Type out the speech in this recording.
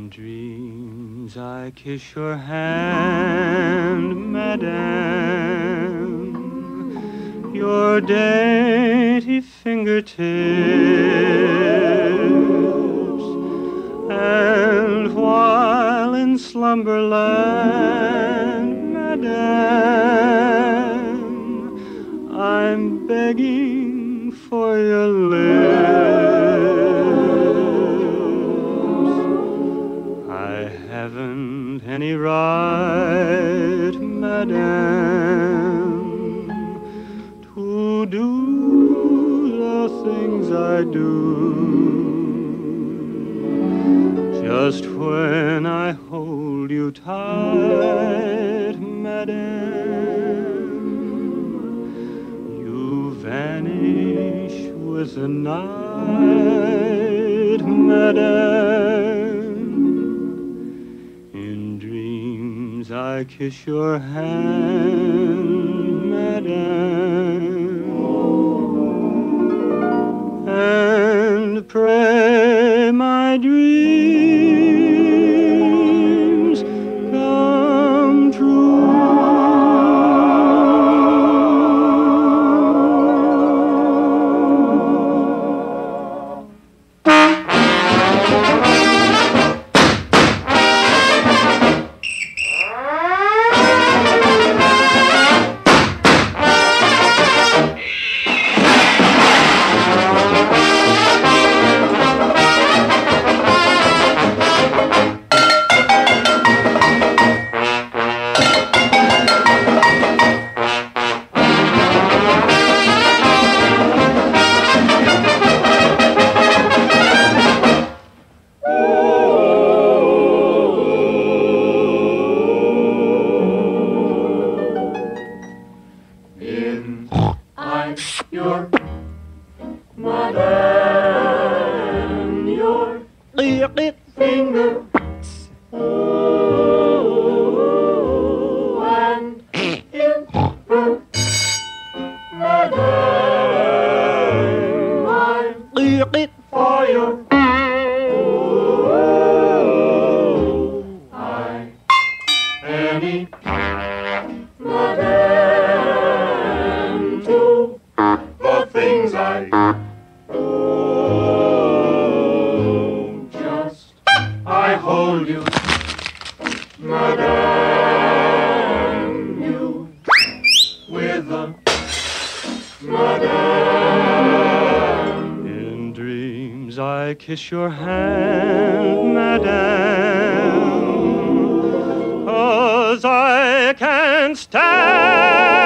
dreams I kiss your hand, madame, your dainty fingertips, and while in slumberland, madame, I'm begging for your lips. I haven't any right, madame, to do the things I do. Just when I hold you tight, madame, you vanish with the night, madame. I kiss your hand, madame, and pray my dreams come true. Your madame, your finger, oh, and in her madame, I'm for your, oh, I any madame to the things I oh, just I hold you, madame, you with a madame. In dreams I kiss your hand, madame, 'cause I can't stand